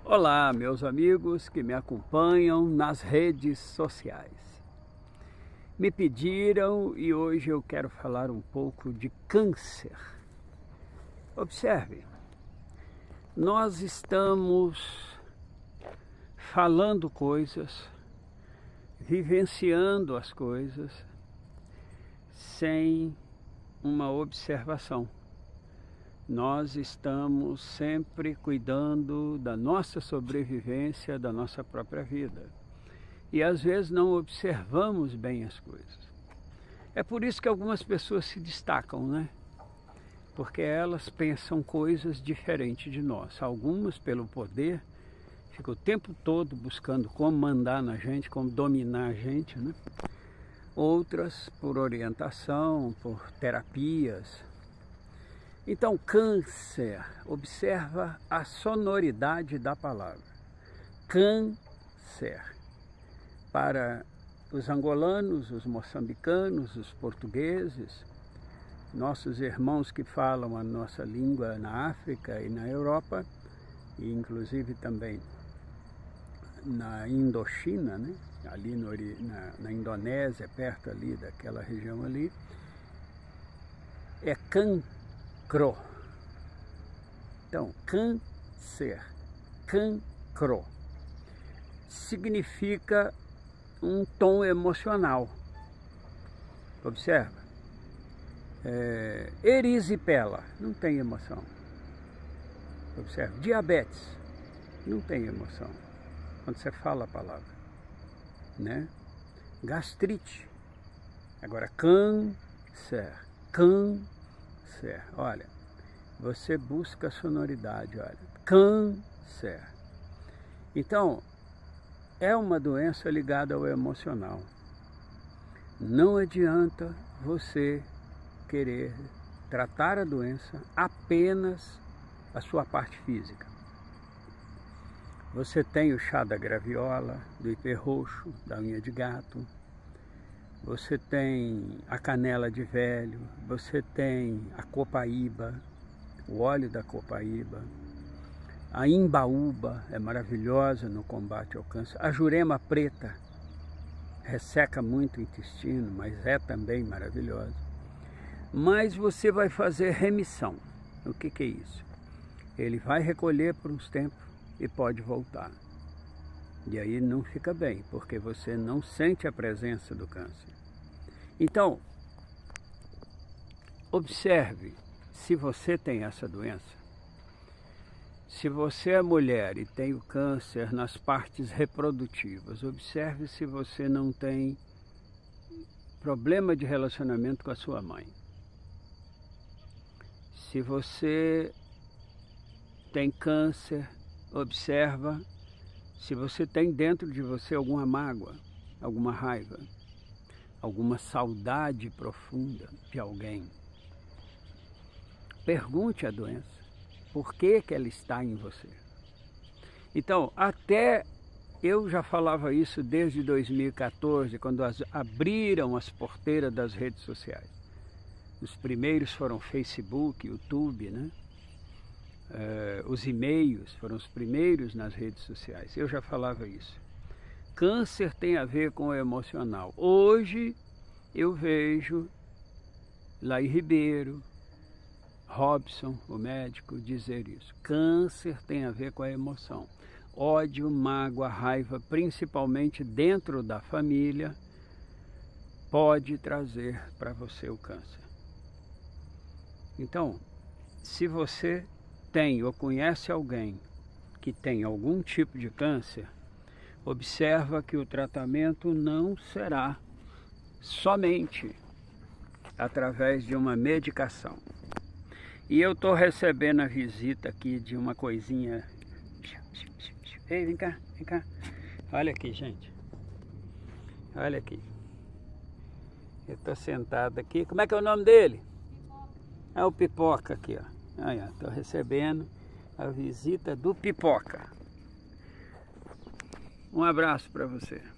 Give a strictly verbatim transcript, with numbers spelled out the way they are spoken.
Olá, meus amigos que me acompanham nas redes sociais. Me pediram e hoje eu quero falar um pouco de câncer. Observe, nós estamos falando coisas, vivenciando as coisas sem uma observação. Nós estamos sempre cuidando da nossa sobrevivência, da nossa própria vida. E às vezes não observamos bem as coisas. É por isso que algumas pessoas se destacam, né? Porque elas pensam coisas diferentes de nós. Algumas, pelo poder, ficam o tempo todo buscando como mandar na gente, como dominar a gente, né? Outras por orientação, por terapias. Então, câncer, observa a sonoridade da palavra. Câncer. Para os angolanos, os moçambicanos, os portugueses, nossos irmãos que falam a nossa língua na África e na Europa, e inclusive também na Indochina, né? ali no, na, na Indonésia, perto ali daquela região ali, é cancro. Então, câncer, cancro, significa um tom emocional. Observa. É, erisipela, não tem emoção. Observa. Diabetes, não tem emoção. Quando você fala a palavra, né? Gastrite. Agora, câncer, câncer. Olha, você busca sonoridade, olha. Câncer. Então, é uma doença ligada ao emocional. Não adianta você querer tratar a doença apenas a sua parte física. Você tem o chá da graviola, do ipê roxo, da unha de gato. Você tem a canela de velho, você tem a copaíba, o óleo da copaíba. A imbaúba é maravilhosa no combate ao câncer. A jurema preta resseca muito o intestino, mas é também maravilhosa. Mas você vai fazer remissão. O que que é isso? Ele vai recolher por uns tempos e pode voltar. E aí não fica bem, porque você não sente a presença do câncer. Então, observe se você tem essa doença. Se você é mulher e tem o câncer nas partes reprodutivas, observe se você não tem problema de relacionamento com a sua mãe. Se você tem câncer, observa se você tem dentro de você alguma mágoa, alguma raiva, alguma saudade profunda de alguém. Pergunte a doença, por que que ela está em você? Então, até eu já falava isso desde dois mil e quatorze, quando as, abriram as porteiras das redes sociais. Os primeiros foram Facebook, YouTube, né? Uh, os e-mails foram os primeiros nas redes sociais. Eu já falava isso. Câncer tem a ver com o emocional. Hoje eu vejo Laí Ribeiro, Robson, o médico, dizer isso. Câncer tem a ver com a emoção. Ódio, mágoa, raiva, principalmente dentro da família, pode trazer para você o câncer. Então, se você tem ou conhece alguém que tem algum tipo de câncer, observa que o tratamento não será somente através de uma medicação. E eu estou recebendo a visita aqui de uma coisinha. Ei, vem cá, vem cá. Olha aqui, gente. Olha aqui. Eu estou sentado aqui. Como é que é o nome dele? É o Pipoca aqui, ó. Aí, ó, estou recebendo a visita do Pipoca. Um abraço para você.